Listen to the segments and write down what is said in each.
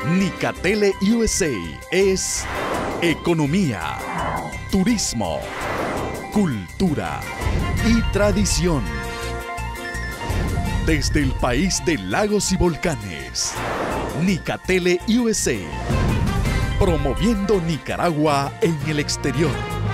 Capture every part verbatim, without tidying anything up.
Nicatele U S A es economía, turismo, cultura y tradición. Desde el país de lagos y volcanes, Nicatele U S A, promoviendo Nicaragua en el exterior.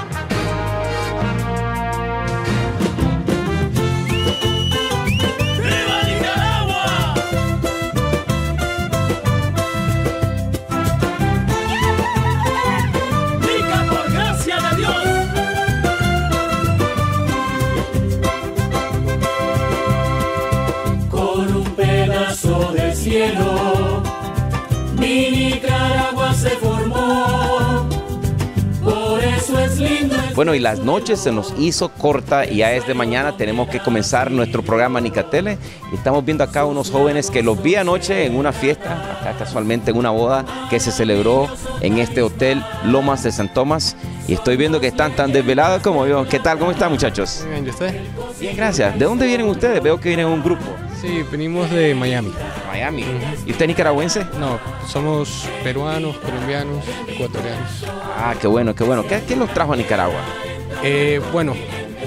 Cielo, mi Nicaragua se formó, por eso es lindo. Bueno, y las noches se nos hizo corta y ya es de mañana, tenemos que comenzar nuestro programa Nicatele. Estamos viendo acá unos jóvenes que los vi anoche en una fiesta, acá casualmente en una boda que se celebró en este hotel Lomas de San Tomás. Y estoy viendo que están tan desvelados como yo. ¿Qué tal? ¿Cómo están, muchachos? Muy bien, ¿y usted? Bien, gracias. ¿De dónde vienen ustedes? Veo que vienen en un grupo. Sí, venimos de Miami. Miami. ¿Y usted es nicaragüense? No, somos peruanos, colombianos, ecuatorianos. Ah, qué bueno, qué bueno. ¿Qué, qué los trajo a Nicaragua? Eh, bueno.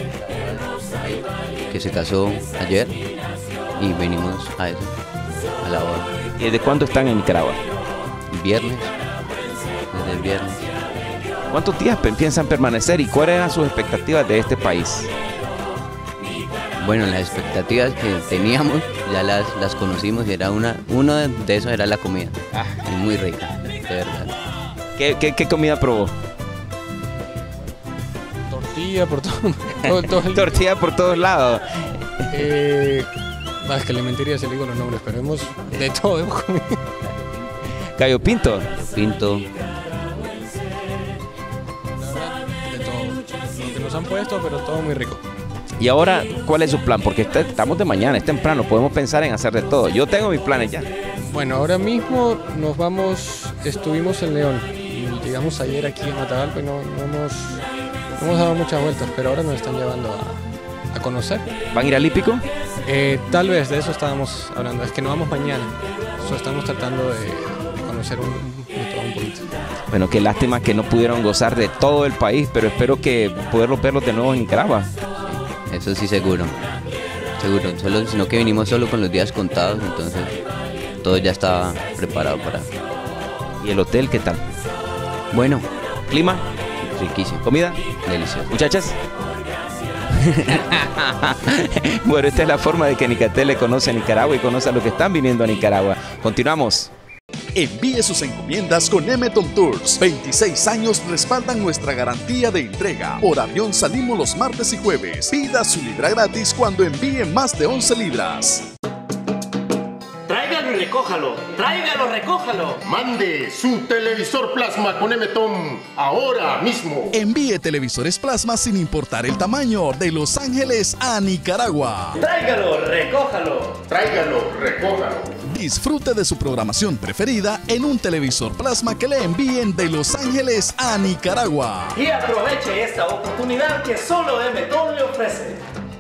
Que se casó ayer y venimos a eso, a la boda. ¿Y desde cuándo están en Nicaragua? Viernes, desde el viernes. ¿Cuántos días piensan permanecer y cuáles eran sus expectativas de este país? Bueno, las expectativas que teníamos ya las, las conocimos y era una, uno de esos era la comida. Ah. Y muy rica, de verdad. ¿Qué, qué, qué comida probó? Tortilla por todo, todo, todo el... Tortilla por todos lados. Eh, es que le mentiría si le digo los nombres, pero hemos de todo hemos comido. Gallo pinto. Pinto. De todo. Lo que nos han puesto, pero todo muy rico. Y ahora, ¿cuál es su plan? Porque este, estamos de mañana, es temprano, podemos pensar en hacer de todo. Yo tengo mis planes ya. Bueno, ahora mismo nos vamos, estuvimos en León y llegamos ayer aquí en Matagalpa y no, no, hemos, no hemos dado muchas vueltas, pero ahora nos están llevando a, a conocer. ¿Van a ir al hípico? Eh, tal vez, de eso estábamos hablando, es que no vamos mañana, so, estamos tratando de, de conocer un, de todo un poquito. Bueno, qué lástima que no pudieron gozar de todo el país, pero espero que poderlos verlos de nuevo en Nicaragua. Eso sí, seguro, seguro, solo, sino que vinimos solo con los días contados, entonces todo ya estaba preparado para... ¿Y el hotel qué tal? Bueno. ¿Clima? Riquísimo. ¿Comida? Delicioso. ¿Muchachas? Bueno, esta es la forma de que Nicatele conoce a Nicaragua y conoce a los que están viniendo a Nicaragua. Continuamos. Envíe sus encomiendas con Emeton Tours. veintiséis años respaldan nuestra garantía de entrega. Por avión salimos los martes y jueves. Pida su libra gratis cuando envíe más de once libras. Tráigalo y recójalo. Tráigalo, recójalo. Mande su televisor plasma con Emeton ahora mismo. Envíe televisores plasma sin importar el tamaño de Los Ángeles a Nicaragua. Tráigalo, recójalo. Tráigalo, recójalo. Disfrute de su programación preferida en un televisor plasma que le envíen de Los Ángeles a Nicaragua. Y aproveche esta oportunidad que solo Emeton le ofrece.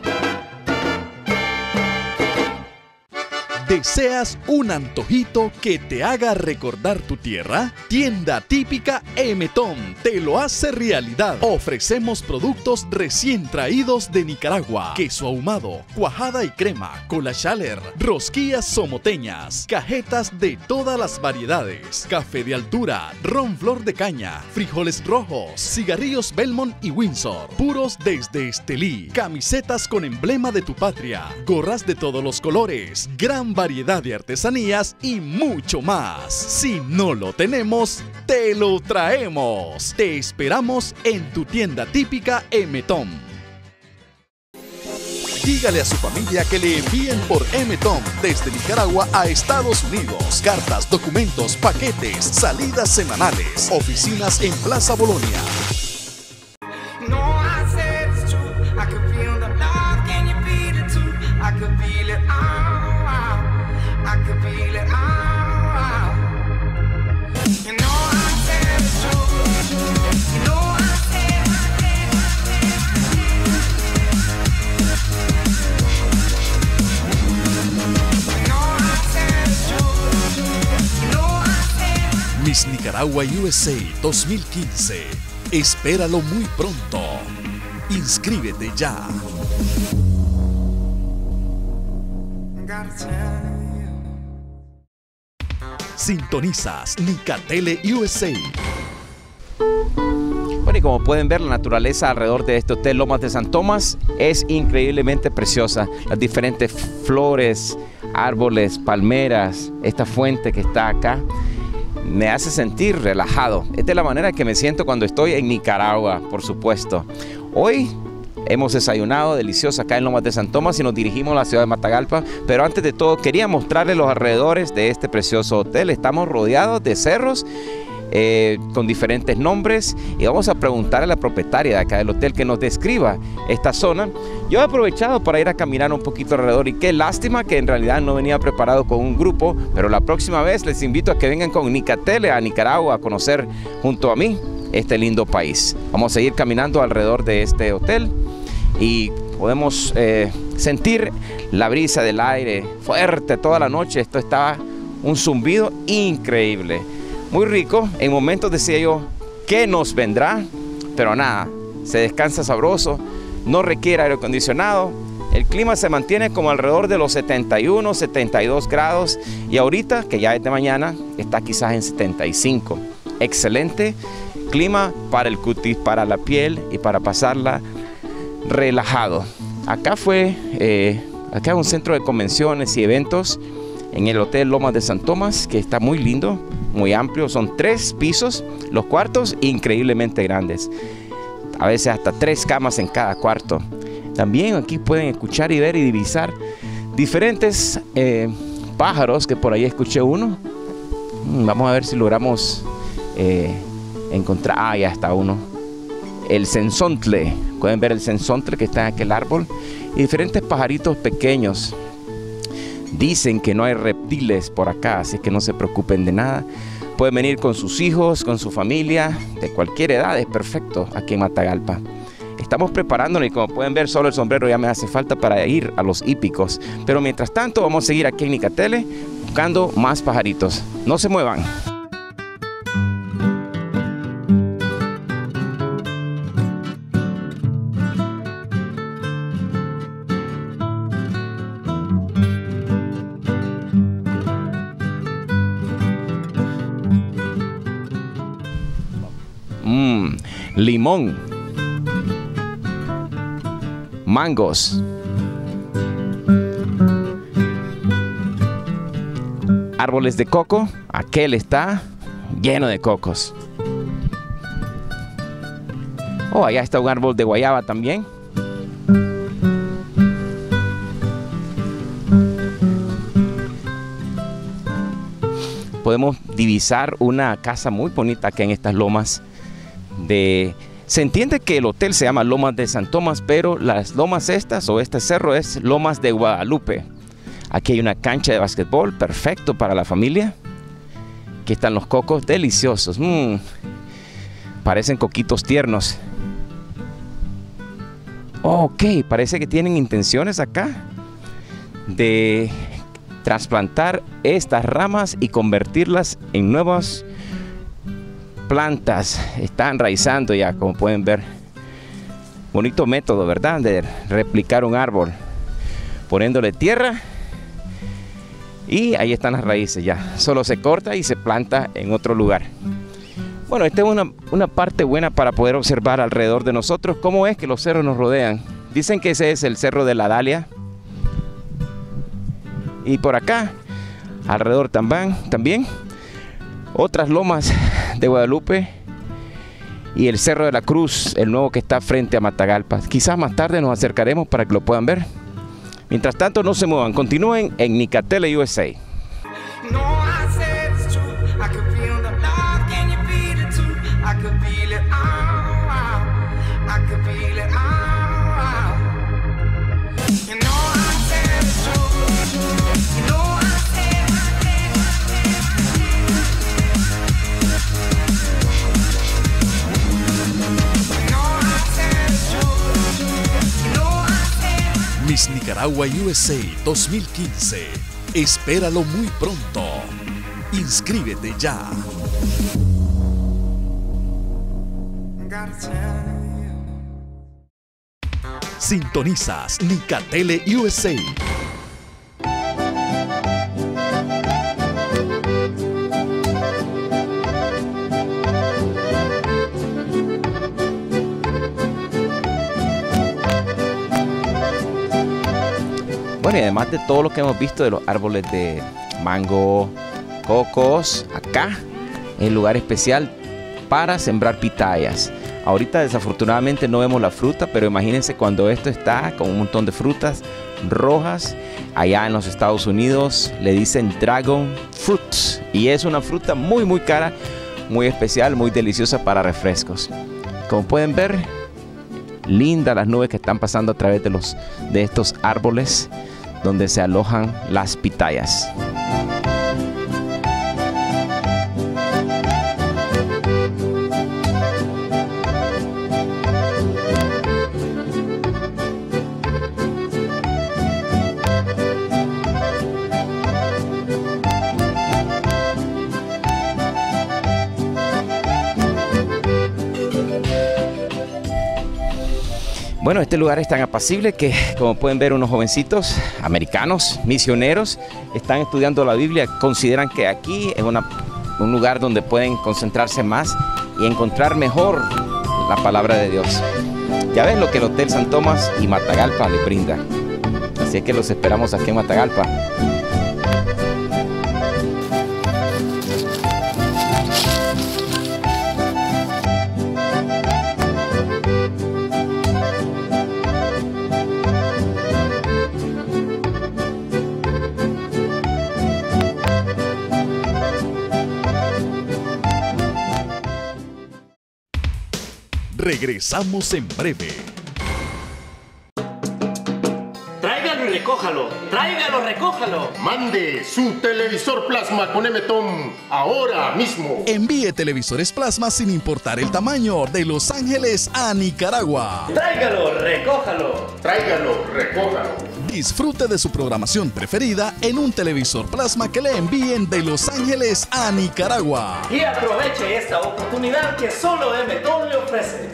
¿Deseas un antojito que te haga recordar tu tierra? Tienda Típica Emeton te lo hace realidad. Ofrecemos productos recién traídos de Nicaragua. Queso ahumado, cuajada y crema, cola Schaller, rosquillas somoteñas, cajetas de todas las variedades, café de altura, ron flor de caña, frijoles rojos, cigarrillos Belmont y Windsor, puros desde Estelí, camisetas con emblema de tu patria, gorras de todos los colores, gran variedad de artesanías y mucho más. Si no lo tenemos, te lo traemos. Te esperamos en tu tienda típica Emeton. Dígale a su familia que le envíen por Emeton desde Nicaragua a Estados Unidos. Cartas, documentos, paquetes, salidas semanales. Oficinas en Plaza Bolonia. Miss Nicaragua U S A dos mil quince. Espéralo muy pronto. Inscríbete ya. Sintonizas Nicatele U S A. Bueno, y como pueden ver, la naturaleza alrededor de este hotel Lomas de San Tomás es increíblemente preciosa. Las diferentes flores, árboles, palmeras, esta fuente que está acá, me hace sentir relajado. Es de la manera que me siento cuando estoy en Nicaragua, por supuesto. Hoy hemos desayunado delicioso acá en Lomas de San Tomás y nos dirigimos a la ciudad de Matagalpa, pero antes de todo quería mostrarles los alrededores de este precioso hotel. Estamos rodeados de cerros eh, con diferentes nombres y vamos a preguntar a la propietaria de acá del hotel que nos describa esta zona. Yo he aprovechado para ir a caminar un poquito alrededor y qué lástima que en realidad no venía preparado con un grupo, pero la próxima vez les invito a que vengan con Nicatele a Nicaragua a conocer junto a mí este lindo país. Vamos a seguir caminando alrededor de este hotel y podemos eh, sentir la brisa del aire fuerte toda la noche. Esto estaba un zumbido increíble, muy rico. En momentos decía yo, ¿qué nos vendrá? Pero nada, se descansa sabroso, no requiere aire acondicionado. El clima se mantiene como alrededor de los setenta y uno, setenta y dos grados y ahorita, que ya es de mañana, está quizás en setenta y cinco. Excelente clima para el cutis, para la piel y para pasarla relajado. Acá fue, eh, acá es un centro de convenciones y eventos en el Hotel Lomas de San Tomás, que está muy lindo, muy amplio. Son tres pisos, los cuartos increíblemente grandes. A veces hasta tres camas en cada cuarto. También aquí pueden escuchar y ver y divisar diferentes eh, pájaros, que por ahí escuché uno. Vamos a ver si logramos eh, encontrar. Ah, ya está uno. El censontle. Pueden ver el censontle que está en aquel árbol. Y diferentes pajaritos pequeños. Dicen que no hay reptiles por acá, así que no se preocupen de nada. Pueden venir con sus hijos, con su familia, de cualquier edad, es perfecto aquí en Matagalpa. Estamos preparándonos y como pueden ver, solo el sombrero ya me hace falta para ir a los hípicos. Pero mientras tanto, vamos a seguir aquí en Nicatele buscando más pajaritos. No se muevan. Mmm, limón, mangos, árboles de coco. Aquel está lleno de cocos. Oh, allá está un árbol de guayaba también. Podemos divisar una casa muy bonita aquí en estas lomas. De, se entiende que el hotel se llama Lomas de San Tomás, pero las lomas estas o este cerro es Lomas de Guadalupe. Aquí hay una cancha de básquetbol, perfecto para la familia. Aquí están los cocos deliciosos. Mm, parecen coquitos tiernos. Oh, ok, parece que tienen intenciones acá de trasplantar estas ramas y convertirlas en nuevas plantas. Están enraizando ya, como pueden ver. Bonito método, ¿verdad? De replicar un árbol, poniéndole tierra y ahí están las raíces ya. Solo se corta y se planta en otro lugar. Bueno, esta es una, una parte buena para poder observar alrededor de nosotros cómo es que los cerros nos rodean. Dicen que ese es el Cerro de la Dalia. Y por acá, alrededor también, también otras lomas de Guadalupe y el Cerro de la Cruz, el nuevo que está frente a Matagalpa. Quizás más tarde nos acercaremos para que lo puedan ver. Mientras tanto, no se muevan, continúen en Nicatele U S A. Miss Nicaragua U S A dos mil quince. Espéralo muy pronto. Inscríbete ya. Sintonizas Nicatele U S A. Bueno, y además de todo lo que hemos visto de los árboles de mango, cocos, acá es el lugar especial para sembrar pitayas. Ahorita desafortunadamente no vemos la fruta, pero imagínense cuando esto está con un montón de frutas rojas. Allá en los Estados Unidos le dicen dragon fruit y es una fruta muy muy cara, muy especial, muy deliciosa para refrescos. Como pueden ver, lindas las nubes que están pasando a través de, los, de estos árboles donde se alojan las pitayas. Bueno, este lugar es tan apacible que, como pueden ver, unos jovencitos americanos, misioneros, están estudiando la Biblia. Consideran que aquí es una, un lugar donde pueden concentrarse más y encontrar mejor la palabra de Dios. Ya ven lo que el Hotel San Tomás y Matagalpa les brinda. Así es que los esperamos aquí en Matagalpa. Regresamos en breve. Tráigalo y recójalo. Tráigalo, recójalo. Mande su televisor plasma con Emeton ahora mismo. Envíe televisores plasma sin importar el tamaño de Los Ángeles a Nicaragua. Tráigalo, recójalo. Tráigalo, recójalo. Disfrute de su programación preferida en un televisor plasma que le envíen de Los Ángeles a Nicaragua. Y aproveche esta oportunidad que solo Emeton le ofrece.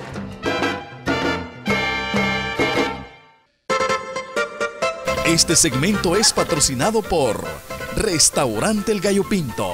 Este segmento es patrocinado por Restaurante El Gallo Pinto.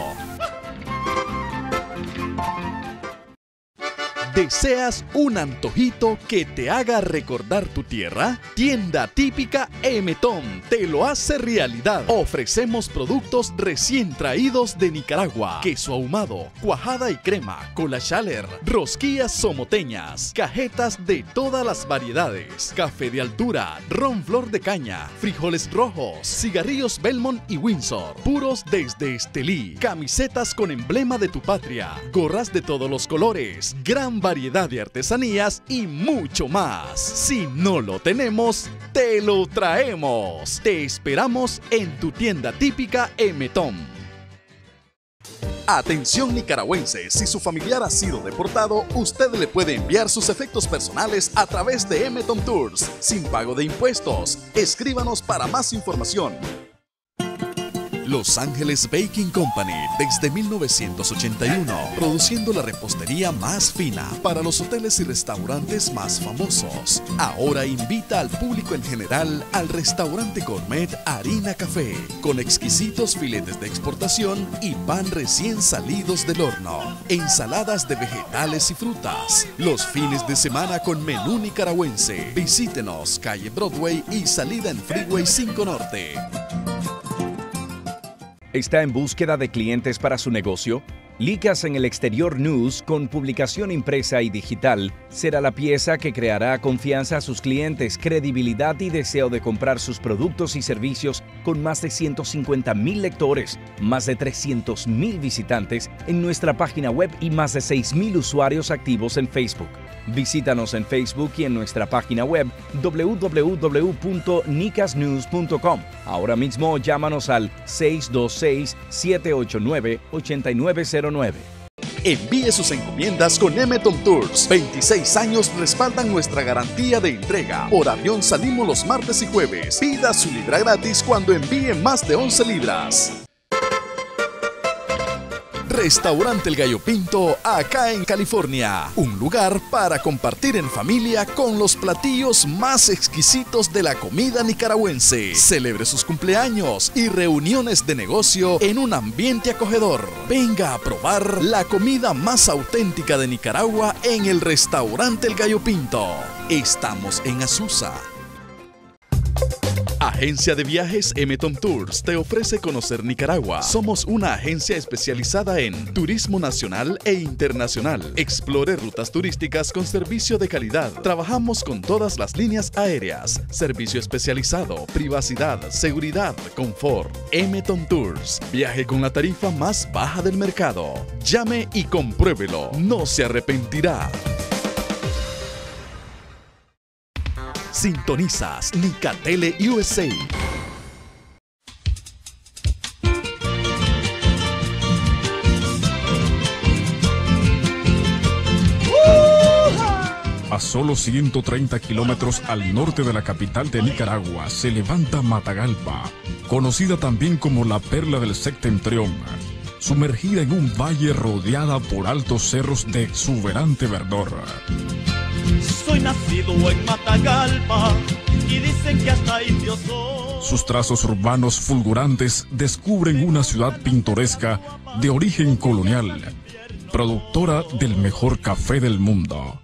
¿Deseas un antojito que te haga recordar tu tierra? Tienda Típica Emeton te lo hace realidad. Ofrecemos productos recién traídos de Nicaragua: queso ahumado, cuajada y crema, cola chaler, rosquillas somoteñas, cajetas de todas las variedades, café de altura, ron flor de caña, frijoles rojos, cigarrillos Belmont y Windsor, puros desde Estelí, camisetas con emblema de tu patria, gorras de todos los colores, gran variedad de artesanías y mucho más. Si no lo tenemos, te lo traemos. Te esperamos en tu tienda típica Emeton. Atención nicaragüenses, si su familiar ha sido deportado, usted le puede enviar sus efectos personales a través de Emeton Tours, sin pago de impuestos. Escríbanos para más información. Los Ángeles Baking Company, desde mil novecientos ochenta y uno, produciendo la repostería más fina para los hoteles y restaurantes más famosos. Ahora invita al público en general al restaurante gourmet Harina Café, con exquisitos filetes de exportación y pan recién salidos del horno, ensaladas de vegetales y frutas, los fines de semana con menú nicaragüense. Visítenos, calle Broadway y salida en Freeway cinco Norte. ¿Está en búsqueda de clientes para su negocio? Licas en el Exterior News, con publicación impresa y digital, será la pieza que creará confianza a sus clientes, credibilidad y deseo de comprar sus productos y servicios con más de ciento cincuenta mil lectores, más de trescientos mil visitantes en nuestra página web y más de seis mil usuarios activos en Facebook. Visítanos en Facebook y en nuestra página web w w w punto nicas news punto com. Ahora mismo llámanos al seis dos seis, siete ocho nueve, ocho nueve cero nueve. Envíe sus encomiendas con Emeton Tours. veintiséis años respaldan nuestra garantía de entrega. Por avión salimos los martes y jueves. Pida su libra gratis cuando envíe más de once libras. Restaurante El Gallo Pinto, acá en California. Un lugar para compartir en familia con los platillos más exquisitos de la comida nicaragüense. Celebre sus cumpleaños y reuniones de negocio en un ambiente acogedor. Venga a probar la comida más auténtica de Nicaragua en el Restaurante El Gallo Pinto. Estamos en Azusa. Agencia de Viajes Emeton Tours te ofrece conocer Nicaragua. Somos una agencia especializada en turismo nacional e internacional. Explore rutas turísticas con servicio de calidad. Trabajamos con todas las líneas aéreas. Servicio especializado, privacidad, seguridad, confort. Emeton Tours. Viaje con la tarifa más baja del mercado. Llame y compruébelo. No se arrepentirá. Sintonizas Nicatele U S A. A solo ciento treinta kilómetros al norte de la capital de Nicaragua se levanta Matagalpa, conocida también como la perla del septentrión, sumergida en un valle rodeada por altos cerros de exuberante verdor. Soy nacido en Matagalpa y dicen que hasta indio soy. Sus trazos urbanos fulgurantes descubren una ciudad pintoresca de origen colonial, productora del mejor café del mundo.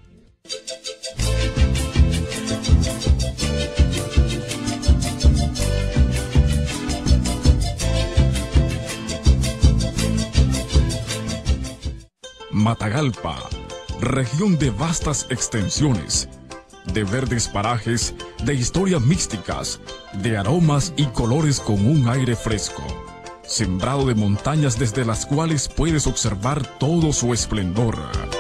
Matagalpa, región de vastas extensiones, de verdes parajes, de historias místicas, de aromas y colores con un aire fresco, sembrado de montañas desde las cuales puedes observar todo su esplendor.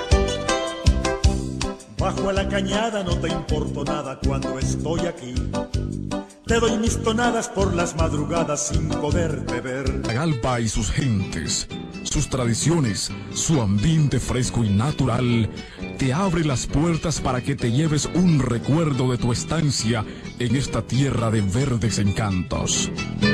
Bajo a la cañada no te importo nada cuando estoy aquí. Te doy mis tonadas por las madrugadas sin poder beber. Matagalpa y sus gentes, sus tradiciones, su ambiente fresco y natural, te abre las puertas para que te lleves un recuerdo de tu estancia en esta tierra de verdes encantos.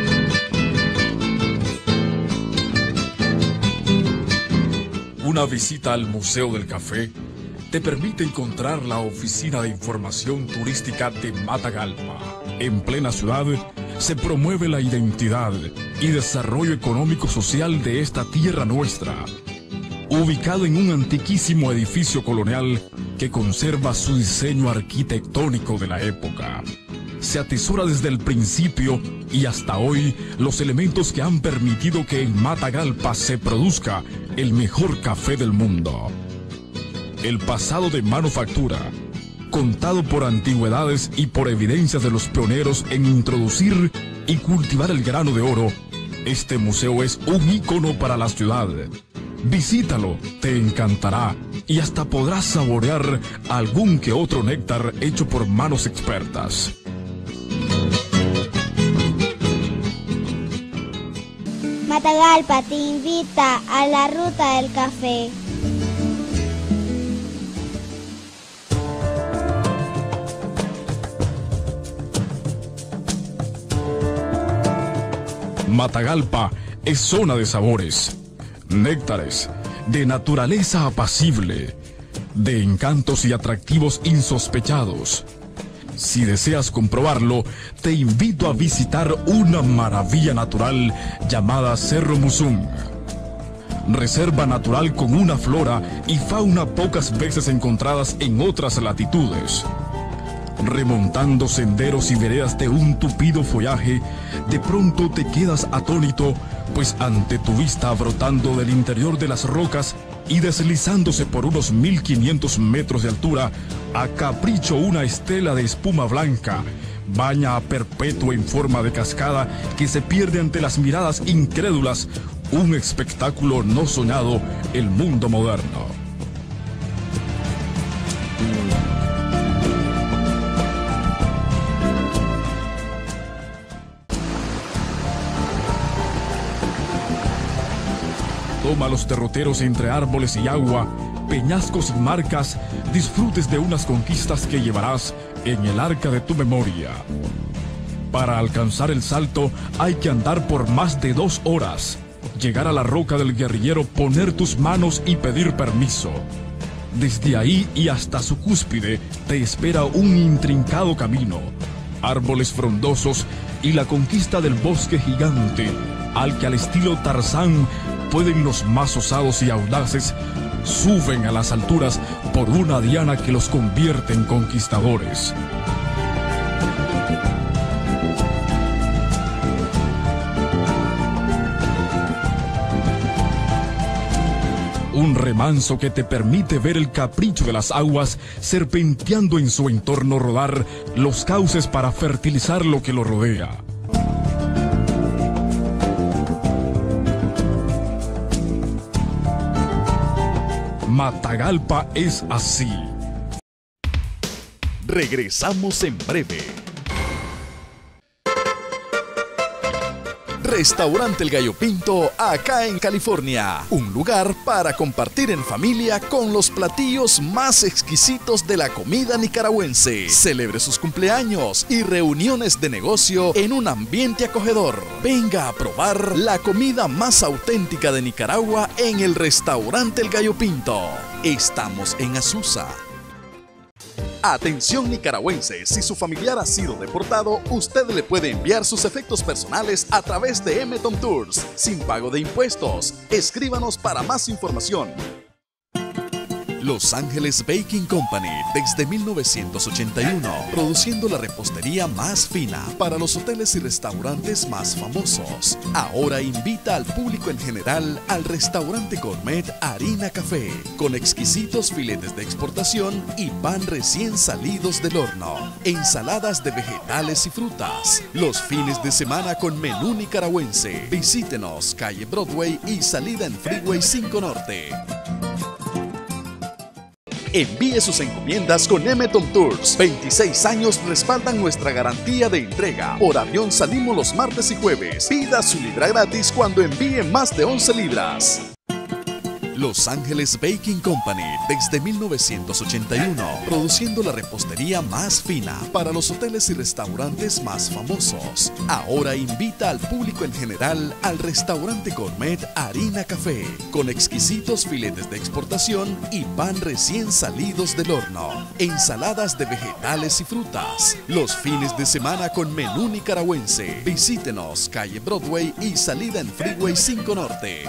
Una visita al Museo del Café te permite encontrar la oficina de información turística de Matagalpa. En plena ciudad se promueve la identidad y desarrollo económico-social de esta tierra nuestra, ubicado en un antiquísimo edificio colonial que conserva su diseño arquitectónico de la época. Se atesora desde el principio y hasta hoy los elementos que han permitido que en Matagalpa se produzca el mejor café del mundo. El pasado de manufactura, contado por antigüedades y por evidencias de los pioneros en introducir y cultivar el grano de oro, este museo es un ícono para la ciudad. Visítalo, te encantará y hasta podrás saborear algún que otro néctar hecho por manos expertas. Matagalpa te invita a la ruta del café. Matagalpa es zona de sabores, néctares, de naturaleza apacible, de encantos y atractivos insospechados. Si deseas comprobarlo, te invito a visitar una maravilla natural llamada Cerro Musún. Reserva natural con una flora y fauna pocas veces encontradas en otras latitudes. Remontando senderos y veredas de un tupido follaje, de pronto te quedas atónito, pues ante tu vista brotando del interior de las rocas y deslizándose por unos mil quinientos metros de altura, a capricho una estela de espuma blanca, baña a perpetuo en forma de cascada que se pierde ante las miradas incrédulas, un espectáculo no soñado, el mundo moderno. Toma los derroteros entre árboles y agua, peñascos y marcas, disfrutes de unas conquistas que llevarás en el arca de tu memoria. Para alcanzar el salto hay que andar por más de dos horas. llegar a la Roca del Guerrillero, poner tus manos y pedir permiso. Desde ahí y hasta su cúspide te espera un intrincado camino, árboles frondosos y la conquista del bosque gigante, al que al estilo Tarzán pueden los más osados y audaces suben a las alturas por una diana que los convierte en conquistadores. Un remanso que te permite ver el capricho de las aguas serpenteando en su entorno, rodar los cauces para fertilizar lo que lo rodea. Matagalpa es así. Regresamos en breve. Restaurante El Gallo Pinto, acá en California. Un lugar para compartir en familia con los platillos más exquisitos de la comida nicaragüense. Celebre sus cumpleaños y reuniones de negocio en un ambiente acogedor. Venga a probar la comida más auténtica de Nicaragua en el Restaurante El Gallo Pinto. Estamos en Azusa. Atención nicaragüenses, si su familiar ha sido deportado, usted le puede enviar sus efectos personales a través de Emeton Tours, sin pago de impuestos. Escríbanos para más información. Los Ángeles Baking Company, desde mil novecientos ochenta y uno, produciendo la repostería más fina para los hoteles y restaurantes más famosos. Ahora invita al público en general al restaurante gourmet Harina Café, con exquisitos filetes de exportación y pan recién salidos del horno, ensaladas de vegetales y frutas. Los fines de semana con menú nicaragüense. Visítenos, calle Broadway y salida en Freeway cinco Norte. Envíe sus encomiendas con Emeton Tours. veintiséis años respaldan nuestra garantía de entrega. Por avión salimos los martes y jueves. Pida su libra gratis cuando envíe más de once libras. Los Ángeles Baking Company, desde mil novecientos ochenta y uno, produciendo la repostería más fina para los hoteles y restaurantes más famosos. Ahora invita al público en general al restaurante gourmet Harina Café, con exquisitos filetes de exportación y pan recién salidos del horno, ensaladas de vegetales y frutas. Los fines de semana con menú nicaragüense. Visítenos, calle Broadway y salida en Freeway cinco Norte.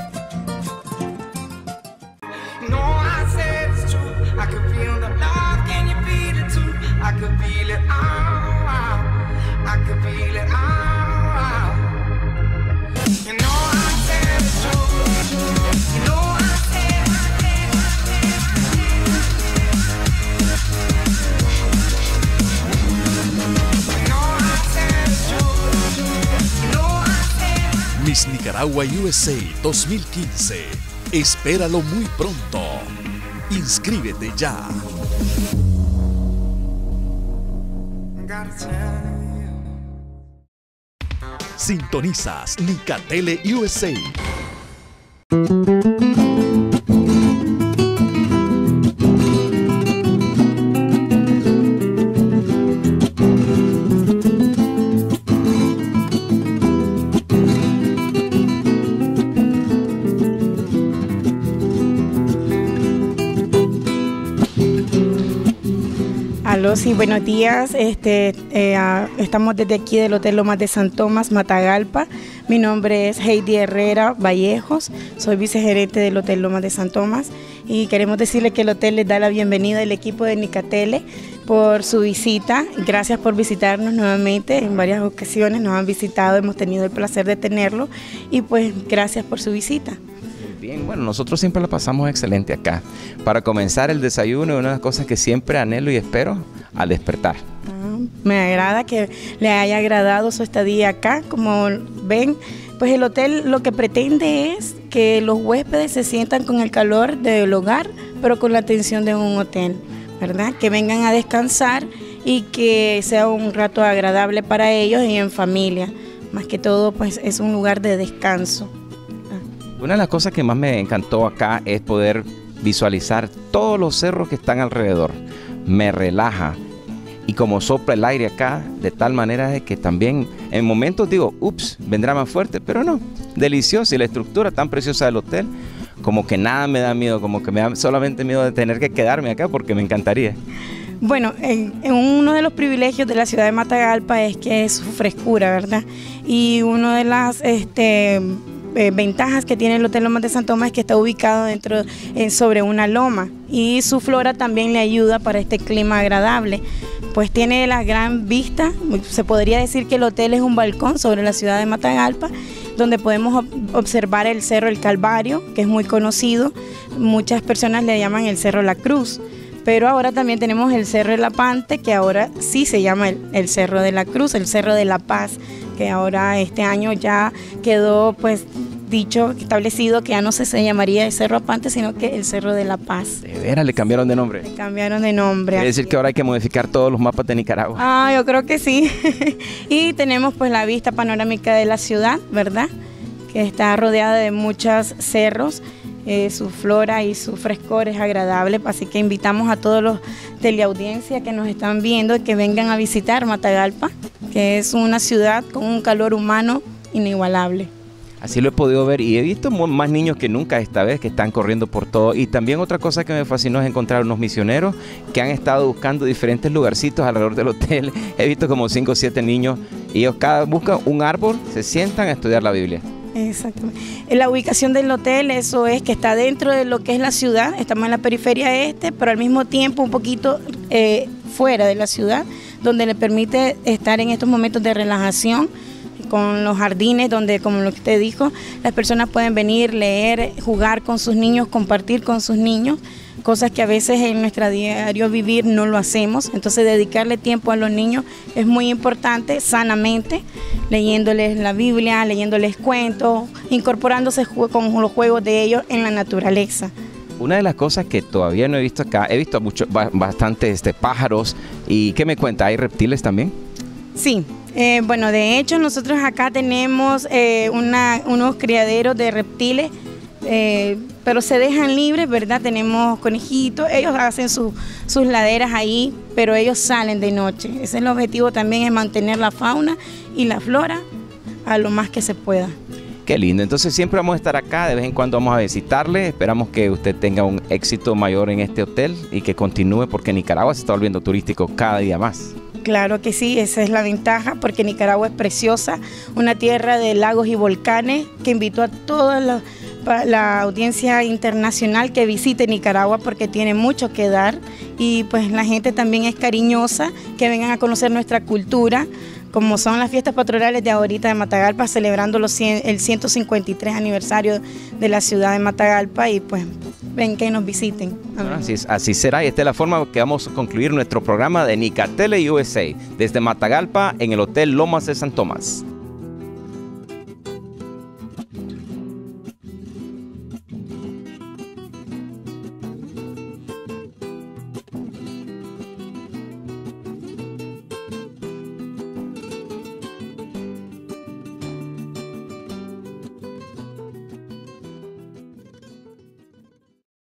Miss Nicaragua U S A dos mil quince. Espéralo muy pronto. Inscríbete ya. Sintonizas Nicatele U S A. Aló, sí, buenos días. Este, eh, estamos desde aquí del Hotel Lomas de San Tomás, Matagalpa. Mi nombre es Heidi Herrera Vallejos, soy vicegerente del Hotel Lomas de San Tomás y queremos decirle que el hotel les da la bienvenida al equipo de Nicatele por su visita. Gracias por visitarnos nuevamente, en varias ocasiones nos han visitado, hemos tenido el placer de tenerlo y pues gracias por su visita. Bien, bueno, nosotros siempre la pasamos excelente acá. Para comenzar el desayuno, una de las cosas que siempre anhelo y espero al despertar. Ah, me agrada que le haya agradado su estadía acá. Como ven, pues el hotel lo que pretende es que los huéspedes se sientan con el calor del hogar, pero con la atención de un hotel, ¿verdad? Que vengan a descansar y que sea un rato agradable para ellos y en familia. Más que todo, pues es un lugar de descanso. Una de las cosas que más me encantó acá es poder visualizar todos los cerros que están alrededor. Me relaja y como sopla el aire acá, de tal manera de que también en momentos digo, ups, vendrá más fuerte, pero no, delicioso, y la estructura tan preciosa del hotel, como que nada me da miedo, como que me da solamente miedo de tener que quedarme acá porque me encantaría. Bueno, en, en uno de los privilegios de la ciudad de Matagalpa es que es su frescura, ¿verdad? Y una de las este, eh, ventajas que tiene el Hotel Lomas de San Tomás es que está ubicado dentro eh, sobre una loma, y su flora también le ayuda para este clima agradable. Pues tiene la gran vista, se podría decir que el hotel es un balcón sobre la ciudad de Matagalpa, donde podemos observar el Cerro El Calvario, que es muy conocido, muchas personas le llaman el Cerro La Cruz, pero ahora también tenemos el Cerro El Apante, que ahora sí se llama el, el Cerro de la Cruz, el Cerro de la Paz, que ahora este año ya quedó pues dicho, establecido que ya no se, se llamaría el Cerro Apante, sino que el Cerro de la Paz. ¿De veras le cambiaron de nombre? Le cambiaron de nombre. Quiere decir que ahora hay que modificar todos los mapas de Nicaragua. Ah, yo creo que sí. Y tenemos pues la vista panorámica de la ciudad, ¿verdad? Que está rodeada de muchos cerros. Eh, su flora y su frescor es agradable, así que invitamos a todos los teleaudiencias que nos están viendo que vengan a visitar Matagalpa, que es una ciudad con un calor humano inigualable. Así lo he podido ver y he visto más niños que nunca esta vez que están corriendo por todo. Y también otra cosa que me fascinó es encontrar unos misioneros que han estado buscando diferentes lugarcitos alrededor del hotel. He visto como cinco o siete niños y ellos cada buscan un árbol, se sientan a estudiar la Biblia. Exactamente. La ubicación del hotel, eso es que está dentro de lo que es la ciudad, estamos en la periferia este, pero al mismo tiempo un poquito eh, fuera de la ciudad, donde le permite estar en estos momentos de relajación, con los jardines donde, como lo que usted dijo, las personas pueden venir, leer, jugar con sus niños, compartir con sus niños, cosas que a veces en nuestro diario vivir no lo hacemos. Entonces dedicarle tiempo a los niños es muy importante, sanamente, leyéndoles la Biblia, leyéndoles cuentos, incorporándose con los juegos de ellos en la naturaleza. Una de las cosas que todavía no he visto acá, he visto mucho, bastantes este, pájaros. ¿Y qué me cuenta? ¿Hay reptiles también? Sí. Eh, bueno, de hecho nosotros acá tenemos eh, una, unos criaderos de reptiles, eh, pero se dejan libres, ¿verdad? Tenemos conejitos, ellos hacen su, sus laderas ahí, pero ellos salen de noche. Ese es el objetivo también, es mantener la fauna y la flora a lo más que se pueda. Qué lindo, entonces siempre vamos a estar acá, de vez en cuando vamos a visitarle, esperamos que usted tenga un éxito mayor en este hotel y que continúe porque Nicaragua se está volviendo turístico cada día más. Claro que sí, esa es la ventaja, porque Nicaragua es preciosa, una tierra de lagos y volcanes que invitó a toda la, la audiencia internacional que visite Nicaragua porque tiene mucho que dar y pues la gente también es cariñosa, que vengan a conocer nuestra cultura, como son las fiestas patronales de ahorita de Matagalpa, celebrando los cien, el ciento cincuenta y tres aniversario de la ciudad de Matagalpa y pues ven que nos visiten. Bueno, así, así será y esta es la forma que vamos a concluir nuestro programa de Nicatele U S A desde Matagalpa en el Hotel Lomas de San Tomás.